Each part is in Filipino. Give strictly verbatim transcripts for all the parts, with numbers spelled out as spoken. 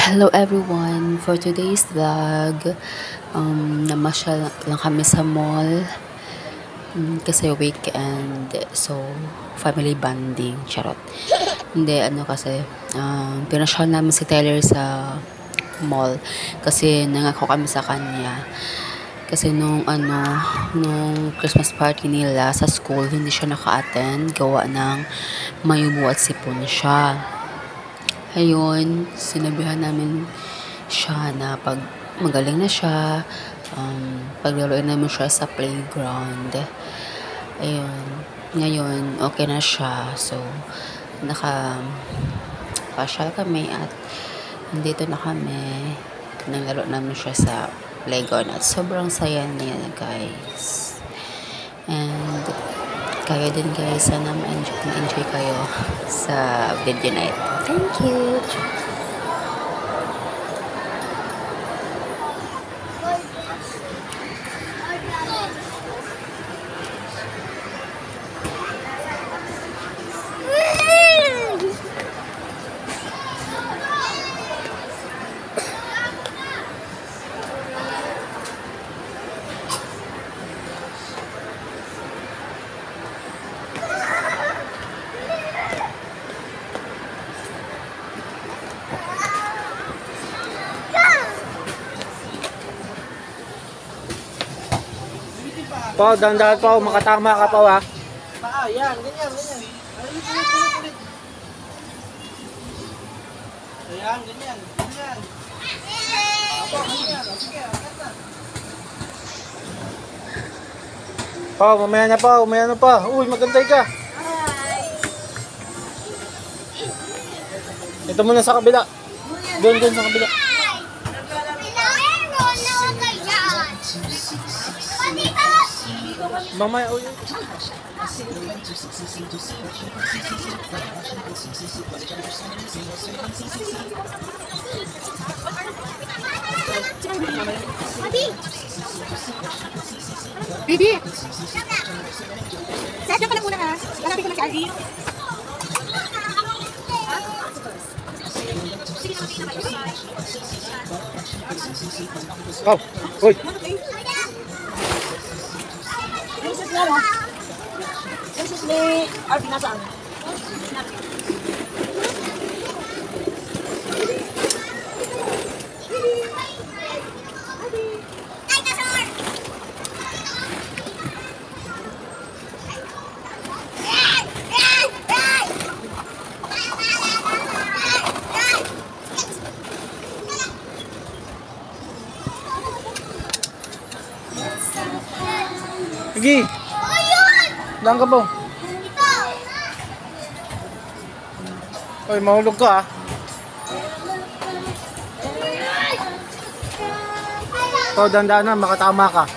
Hello everyone! For today's vlog, um, namasyal lang kami sa mall um, kasi weekend. So, family bonding. Charot. Hindi, ano kasi, um, pinasyal namin si Taylor sa mall kasi nangako kami sa kanya. Kasi nung ano, nung Christmas party nila sa school, hindi siya naka-attend. Gawa ng mayubo at sipon siya. Ayun, sinabihan namin siya na pag magaling na siya, um, paglaruin namin siya sa playground. Ayun, ngayon, okay na siya. So, naka pasyal kami at nandito na kami. Naglaro namin siya sa playground at sobrang saya niya, guys. And kayo din, guys, sana ma-enjoy, ma-enjoy kayo sa video night. Thank you. Po, dahan-dahan po, makatama ka po ha. Ah, yan, ganyan, ganyan. Ulit, ulit, ulit, ulit. Ayan, ganyan, ganyan. Apo, ganyan. Sige, agad na. Po, mamaya na po, mamaya na po. Uy, magantay ka. Ito muna sa kabila. Doon, doon sa kabila. Mamaya, uy. Bibi! Sadyo ka na muna ha. Hanapin ko na si Aldi. Oh, uy. This is me. Aldi, nasaan? Sige. Lang ka po. Uy, mahulog ka ha. Po, dahan-dahan na, makatama ka.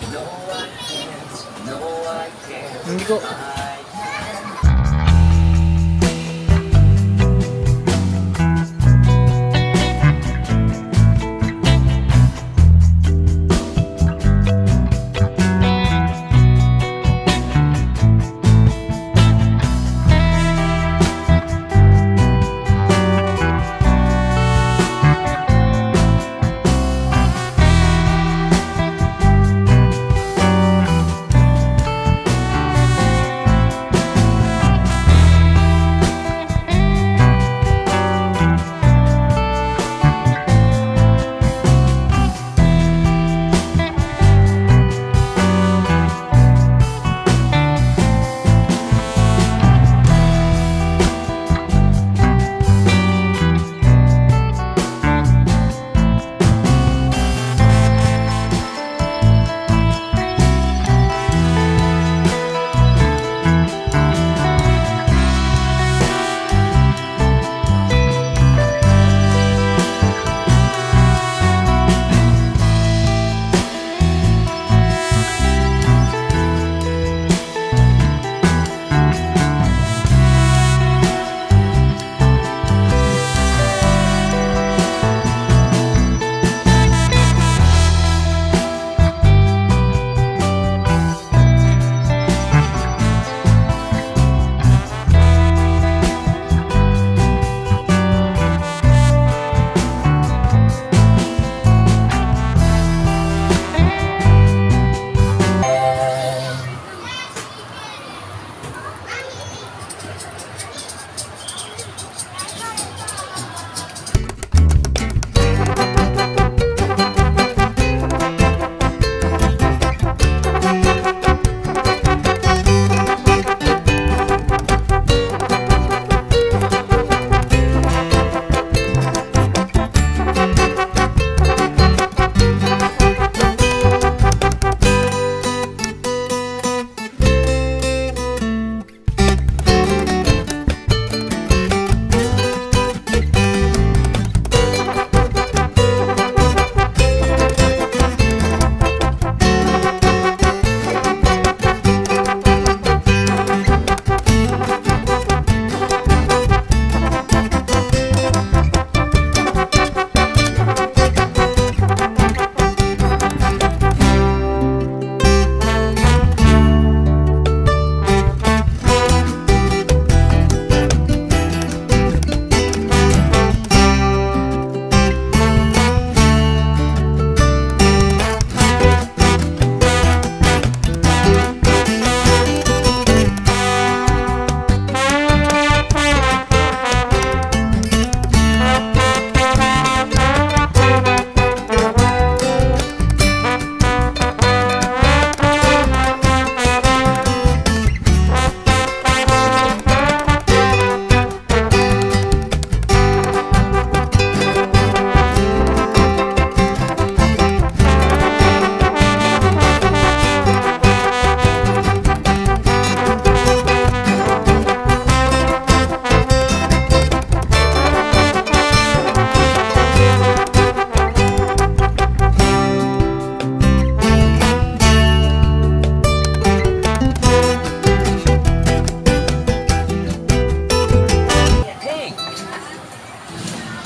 Hindi ko.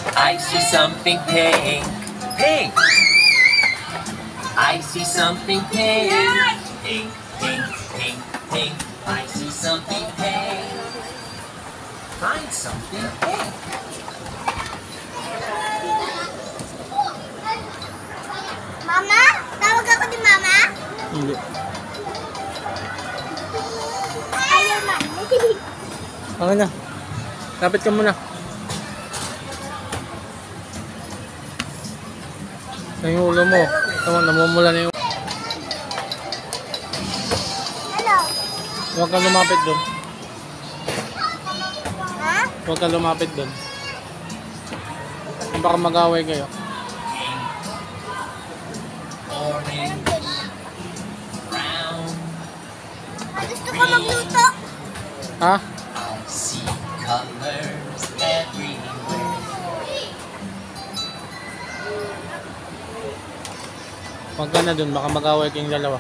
I see something pink. Pink! I see something pink. Pink, pink, pink, pink. I see something pink. Find something pink. Mama? Tawag ako ni Mama? Hindi. Ayaw na. Okay na. Lapit ka muna. Na yung ulo mo. Tama, namumula na yung... Hello? Huwag kang lumapit doon. Ha? Huwag kang lumapit doon. Baka mag-away kayo. Orange. Brown. Gusto ko magluto. Ha? I see colors everywhere. Huwag ka na doon. Baka mag-away kayong dalawa.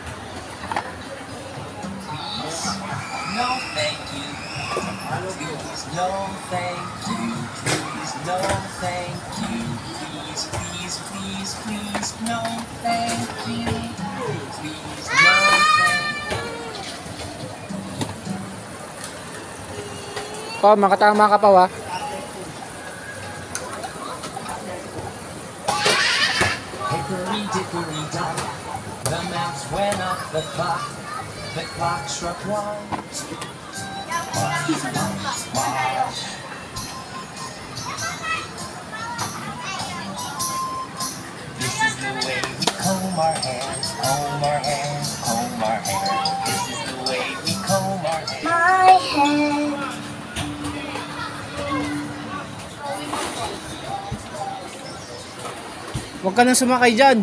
No thank you. Please no thank you. Please no thank you. Please, please, please, please no thank you. Please no thank you. Pa, makatama ka pa wa. Hickory dickory dock, the mouse went off the clock. The clock struck one. This is the way we comb our hair, comb our hair, comb our hair. This is the way we comb our hair. My head. Huwag ka nang sumakay dyan.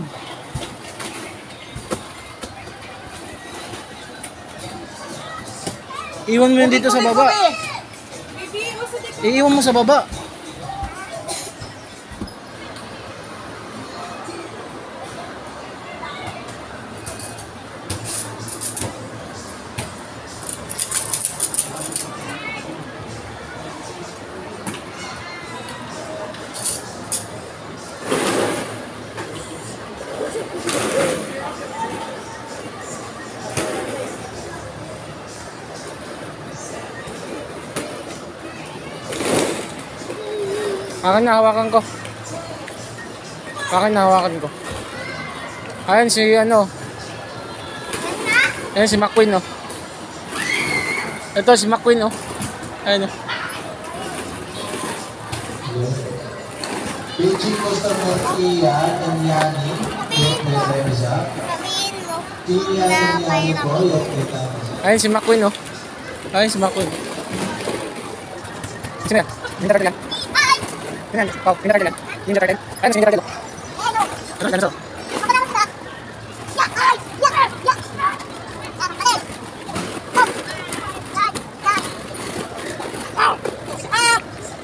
Iwan mo yun dito sa baba. Iiwan mo sa baba. Akin na, hawakan ko. Akin na, hawakan ko. Ayan si ano. Ayan si McQueen, oh. Ito si McQueen, oh. Ayan, oh. Beijing Costa Rica and Yani, yung Teresa. Sabihin mo. Ilian and Yani po, yung Teresa. Ayan si McQueen, oh. Ayan si McQueen. Sino yan? Ninja Turtle yan. Sino yan? Pao, Ninja Turtle yan. Ninja Turtle. Ayan si Ninja Turtle. Hello? Ano, ano, ano? Yak! Ay! Yak! Yak! Yak! Ay! Hop! Yak! Yak! Ah! Ah!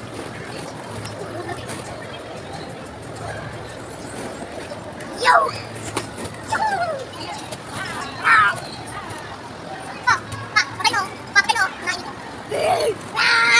Yo! Yo! Ah! Pa! Pa! Patay mo! Patay mo! Nain ko. Ah!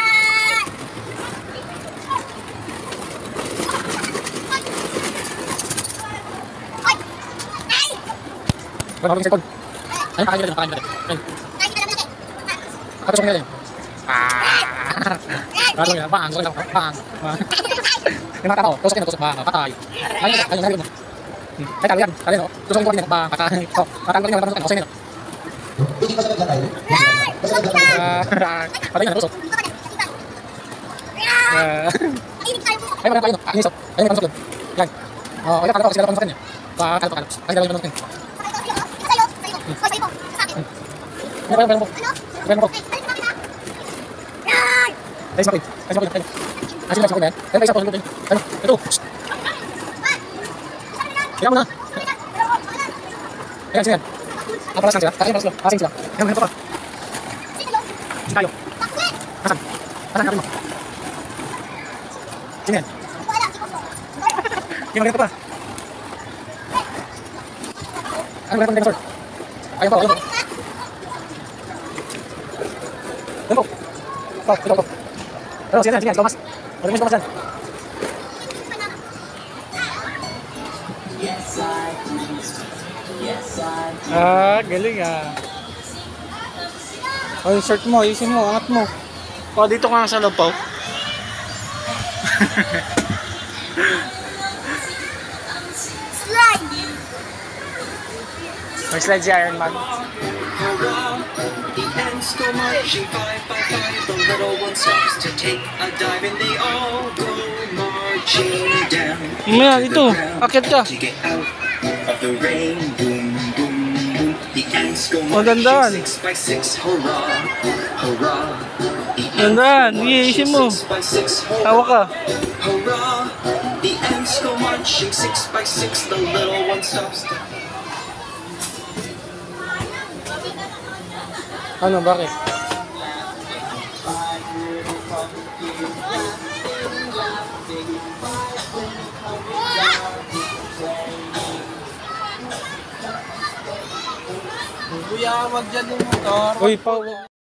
Ay! Ay! Wala akong cellphone. Ayun, kakain nila din, kakain nila din. Ayun, Kain ka na natin. katusok nila din. Ah! Katusok nila, bang, tusok nila, bang. Bang. Yung mga tao, tusok nila, tusok, bang, patay. Ayun, ayun, ayun, ayun. Hmm. Ay, talo yan, talo yan, oh. Tusok nila, bang, patay. Oh, matalo nila, tusok nila, tusok nila. Beijing Costa Rica tayo. Ah, patay nga, tusok. Ah. Ay, wala tayo, no. Ah, inisok. Ayun, yung tusok yun. Yan. Oh, ayun, kalo ko, kasi dalawa tusok niya. Pa, kalo ko, kalo. Ay, dalawa yung tusok niya. Ano ba yung bayang mo? Bayang mo ko. Ay, smakin. Ay, smakin. Ayun. Ay, sila, smakin na yan. Ayun, ay, isa po, smakin. Ayun, ito. Kaya mo na. Ayan, sino yan? Ah, palas lang sila. Ayan, palas lang. Asin sila. Ayan, ito pa. Si tayo. Asan? Asan, kapin mo. Sino yan? Yung ganito pa. Ano ba yung dinosaur? Ayun po, ayun po. Ayun po. Oh, ito, ito. Pero, sino yan? Sino yan? Si Thomas. Ano yung si Thomas yan? Yes, I do. Yes, I do. Ah, galing ah. O, yung shirt mo, isin mo, angat mo. O, dito ka nga sa loob po. Slide. May slide si Iron Man. Hurrah! The ants go marching five by five. The little one stops to take a dive, and they all go marching down. Mamaya, to the dito. ground Akit ka. To get out of the rain. Boom, boom, boom. The ants go Magandaan. marching six by six. Hurrah! Hurrah! The ants Gandaan. go Sige, isin mo. marching six by six. Tawa ka. Hurrah! The ants go marching six by six. The little one stops to... Ano, bakit? Kuya, wag dyan yung motor. Uy, pa.